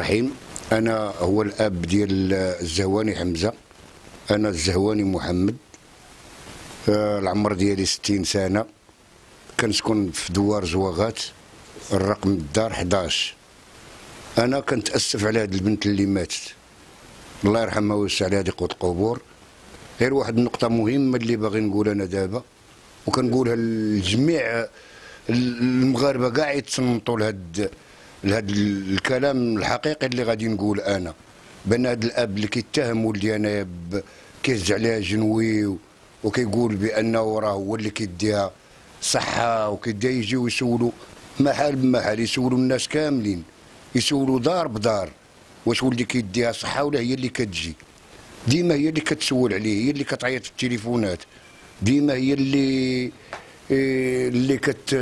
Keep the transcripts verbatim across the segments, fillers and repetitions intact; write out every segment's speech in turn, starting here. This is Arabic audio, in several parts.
الرحيم. انا هو الاب ديال الزهواني حمزه. انا الزهواني محمد. آه، العمر ديالي ستين سنه. كنسكن في دوار زواغات، الرقم الدار أحد عشر. انا كنتاسف على هذه البنت اللي ماتت، الله يرحمها ويوسع عليها ضيق القبور. غير واحد النقطه مهمه اللي باغي نقول انا دابا، وكنقولها لجميع المغاربه كاع يتصنتوا لهاد لهاد الكلام الحقيقي اللي غادي نقول انا، بان هاد الاب اللي كيتهم ولدي انايا كيهز عليها جنوي وكيقول بانه راه هو اللي كيديها صحه وكيديها، يجيو يسولوا محل بمحل، يسولوا الناس كاملين، يسولوا دار بدار واش ولدي كيديها صحه ولا هي اللي كتجي. ديما هي اللي كتسول عليه، هي اللي كتعيط في التليفونات، ديما هي اللي اللي كت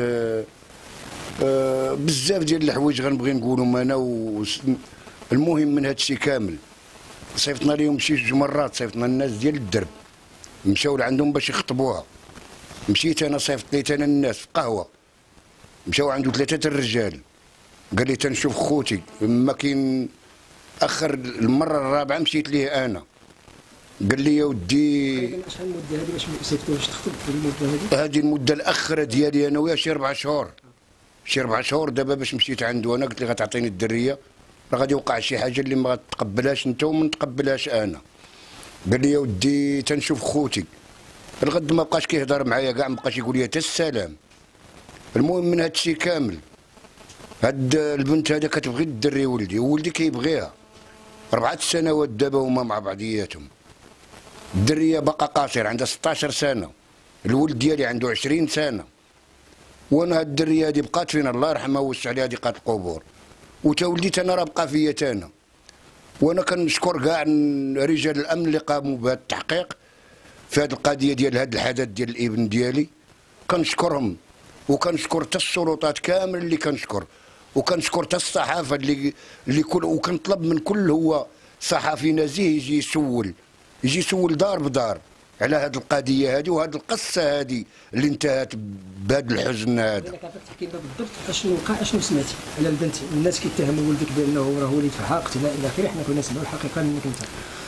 بزاف ديال الحوايج غنبغي نقولهم انا. المهم من هذا الشيء كامل صيفطنا لهم شي جوج مرات، صيفطنا الناس ديال الدرب مشاو لعندهم باش يخطبوها. مشيت انا صيفط ليت انا الناس في قهوه، مشاو عنده ثلاثه الرجال، قال لي تنشوف خوتي ما كاين. اخر المره الرابعه مشيت ليه انا، قال لي يا ودي شحال المده هذه باش صيفطوا باش تخطب في المده هذه؟ هذه المده الاخره ديالي انا وياه شي ربع شهور، شي ربع شهور. دابا باش مشيت عنده انا قلت له غتعطيني الدريه، راه غادي يوقع شي حاجه اللي ما غتقبلهاش انت وما نتقبلهاش انا. قال لي يا ودي تنشوف خوتي. الغد ما بقاش كيهضر معايا كاع، ما بقاش يقول لي حتى السلام. المهم من هذا الشيء كامل، هاد البنت هذا كتبغي الدري ولدي، وولدي كيبغيها. أربعة سنوات دابا هما مع بعضياتهم. الدريه باقا قاصر، عندها ستطاش سنه، الولد ديالي عنده عشرين سنه. وانا هاد الدريه هادي بقات فينا، الله يرحمها ويوسع عليها ضيق القبور. وتا ولديت انا راه بقى فيا تانا. وانا كنشكر كاع رجال الامن اللي قاموا بهذا التحقيق في هذه القضيه ديال هذا الحدث ديال الابن ديالي، كنشكرهم. وكنشكر حتى السلطات كامل اللي كنشكر، وكنشكر حتى الصحافه اللي اللي كل، وكنطلب من كل هو صحفي نزيه يجي يسول، يجي يسول دار بدار على هذه القضيه هذه وهذه القصه هذه اللي انتهت بهذا الحزن هذا. انا كنعرفك تحكي لنا بالضبط اشنو وقع، اشنو سمعتي على البنت؟ الناس كيتهموا ولدك بانه راه وليد فيها قتلها الى اخره، حنا كنا نسمعوا الحقيقه منك انت.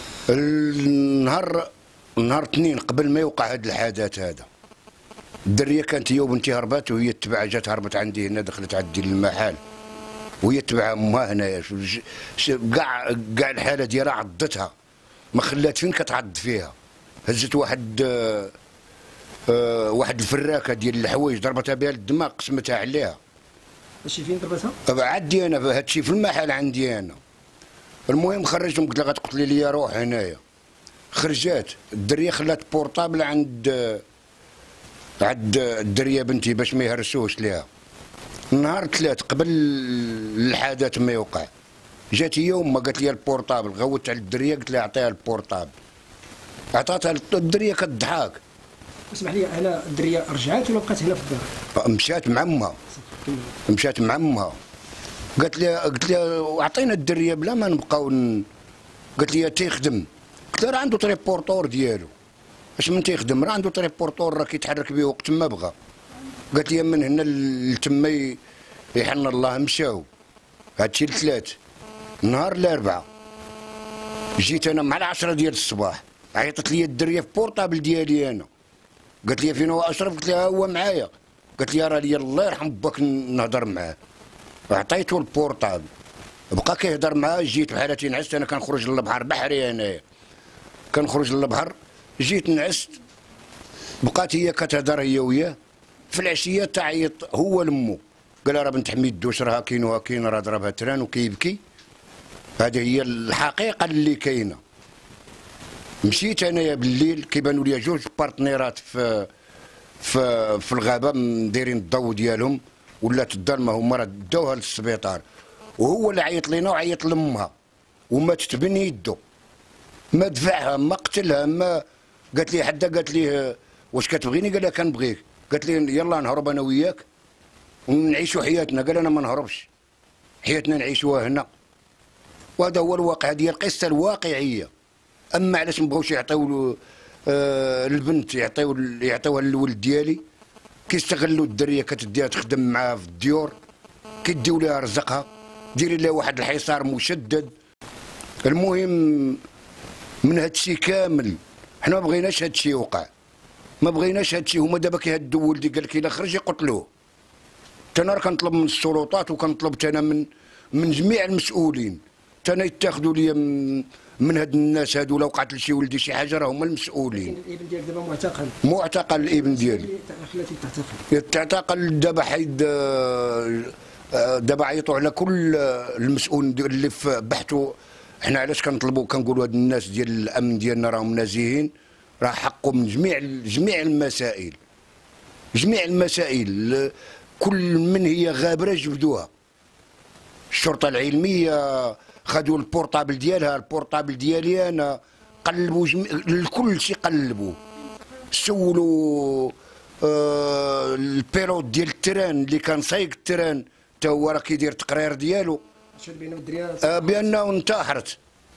النهار نهار اثنين قبل ما يوقع هذا الحدث هذا، الدريه كانت هي وبنتي هربات، وهي تبع جات هربت عندي هنا، دخلت عندي المحل وهي تبع امها هنايا. كاع كاع الحاله ديالها عضتها، ما خلات فين كتعض فيها. هزت واحد آه آه واحد الفراكه ديال الحوايج ضربتها بها الدماغ، قسمتها عليها. ماشي فين ضربتها؟ عندي انا هذا الشيء في المحل عندي انا. المهم خرجتهم، قلت لها غتقتلي لي روح هنايا. خرجات الدريه، خلات بورطابل عند آه عند الدريه بنتي باش ما يهرسوش ليها. نهار ثلاث قبل الحدث ما يوقع، جات هي وما قالت لي البورطابل، غوت على الدريه قلت لها اعطيها البورطابل، عطاتها الدريه كضحك. اسمح لي، انا الدريه رجعت ولا بقات هنا في الدار؟ مشات مع امها، مشات مع امها. قالت لي قلت لها اعطينا الدريه بلا ما نبقاو. قالت لي تيخدم. قلت لها راه عنده تريبورتور ديالو. اش من تيخدم؟ راه عنده تريبورتور راه كيتحرك به وقت ما بغى. قالت لي من هنا لتما يحن الله. مشاو هادشي الثلاث. نهار الاربعاء جيت انا مع العشرة ديال الصباح، عيطت لي الدريه في بورطابل ديالي انا، قالت لي فين هو اشرف؟ قلت لها هو معايا. قالت لي راه لي الله يرحم باك نهضر معاه. عطيته البورطابل، بقى كيهضر معاه. جيت بحالتي نعست، انا كنخرج للبحر بحري انايا، كنخرج للبحر. جيت نعست، بقات هي كتهضر هي وياه. في العشيه تعيط هو لمو، قال راه بنت حميد دوش راه كاين وها كاين، راه ضربها تران وكيبكي. هذه هي الحقيقه اللي كاينه. مشيت انايا بالليل، كيبانوا لي جوج بارتنيرات في في في الغابه مديرين الضو ديالهم، ولات الظلمه، هما راه داوها للسبيطار. وهو اللي عيط لينا وعيط لامها، وماتت بين يدو، ما دفعها ما قتلها ما. قالت لي حدا، قالت لي واش كتبغيني؟ قال لها كنبغيك. قالت لي يلا نهرب انا وياك ونعيشوا حياتنا. قال انا ما نهربش، حياتنا نعيشوها هنا. وهذا هو الواقع، هذه القصه الواقعيه. اما علاش ما بغاوش يعطيو آه البنت، يعطيو يعطيوها للولد ديالي، كيستغلوا الدريه كتديها تخدم معاها في الديور، كيديو لها رزقها، ديري له واحد الحصار مشدد. المهم من هاد الشيء كامل حنا ما بغيناش هاد الشيء يوقع، ما بغيناش هاد الشيء. هما دابا كيهدوا ولدي قال لك الا خرج يقتلوه. انا كنطلب من السلطات وكنطلب انا من من جميع المسؤولين انا يتاخذوا لي من هاد الناس هادو. لو وقعت لشي ولدي شي حاجه راه هما المسؤولين. الابن ديالك دابا معتقل؟ معتقل الابن ديالي. خلاتي تعتقل؟ تعتقل دابا حيد. دابا عيطوا على كل المسؤول اللي في بحثوا. حنا علاش كنطلبوا كنقولوا هاد الناس ديال الامن ديالنا راهم نازيين، راه حقهم من جميع جميع المسائل، جميع المسائل كل من هي غابره جبدوها. الشرطه العلميه خذوا البورطابل ديالها، البورطابل ديالي انا قلبوا جميع الكل شيء قلبوا. سولوا آه البيلوت ديال التران اللي كان سايق التران حتى هو راه كيدير التقرير ديالو آه بانه انتحرت.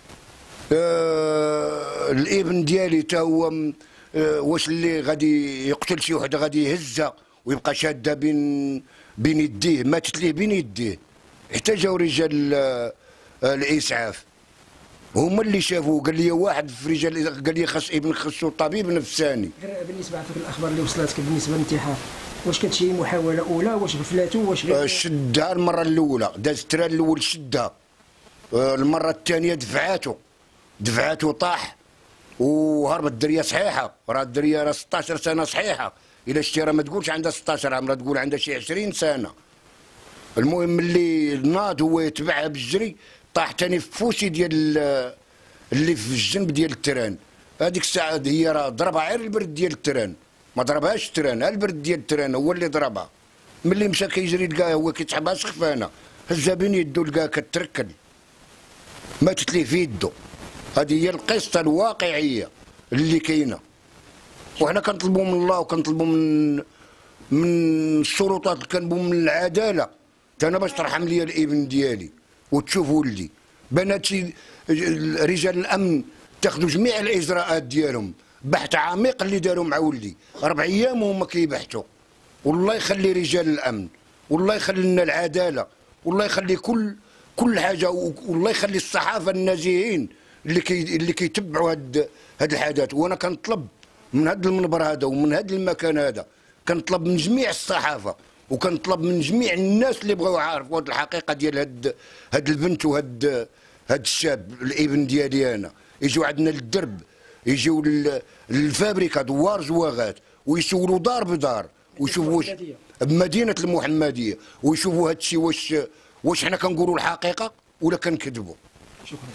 آه الابن ديالي حتى هو آه واش اللي غادي يقتل شي وحده غادي يهزها ويبقى شاده بين بين يديه، ماتت ليه بين يديه. حتى جاو رجال آه الاسعاف هما اللي شافوه. قال لي واحد في رجال قال لي خاص ابن خصو طبيب نفساني. بالنسبه لك الاخبار اللي وصلتك بالنسبه للانتحار، واش كانت شي محاوله اولى؟ واش غفلاتو؟ واش غير شدها المره الاولى، داز التران الاول شدها، المره الثانيه دفعاتو دفعاتو طاح وهربت. الدريه صحيحه، راه الدريه راه ستطاش سنه صحيحه. الا شتي راه ما تقولش عندها ستطاش عام، راه تقول عندها شي عشرين سنه. المهم ملي ناض هو يتبعها بالجري طاح ثاني في فوسي ديال اللي في الجنب ديال التران. هذيك الساعه هي راه ضربها غير البرد ديال التران، ما ضربهاش التران، البرد ديال التران هو اللي ضربها. ملي مشى كيجري لقاها هو كيتحبها سخفانه، هزها بين يدو لقاها كتركل، ماتت ليه في يدو. هذه هي القصه الواقعيه اللي كاينه. وحنا كنطلبوا من الله وكنطلبوا من من السلطات، كنطلبوا من العداله انا باش ترحم لي الابن ديالي وتشوف ولدي. بناتي رجال الامن تاخذوا جميع الاجراءات ديالهم، بحث عميق اللي داروا مع ولدي، اربع ايام وهما كيبحثوا. والله يخلي رجال الامن، والله يخلي لنا العداله، والله يخلي كل كل حاجه، والله يخلي الصحافه النازيين اللي كي اللي كيتبعوا هاد هاد الحاجات. وانا كنطلب من هاد المنبر هذا ومن هاد المكان هذا، كنطلب من جميع الصحافه وكنطلب من جميع الناس اللي بغاو يعرفوا هاد الحقيقه ديال هاد هاد البنت وهاد هاد الشاب الابن ديالي انا. يجوا عندنا للدرب، يجيو للفابريكا دوار زواغات ويسولوا دار بدار ويشوفوا واش بمدينه المحمديه ويشوفوا هاد الشيء واش واش حنا كنقولوا الحقيقه ولا كنكذبوا. شكرا.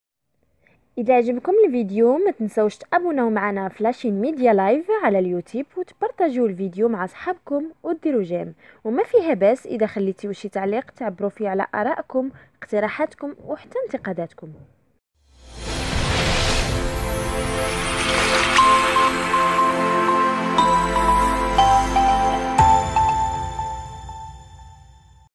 إذا عجبكم الفيديو ما تنسوش تابوناو معنا في لاشين ميديا لايف على اليوتيوب وتبارطاجيو الفيديو مع صحابكم وديروا جيم. وما فيها باس إذا خليتيو شي تعليق تعبروا فيه على آرائكم، اقتراحاتكم وحتى انتقاداتكم.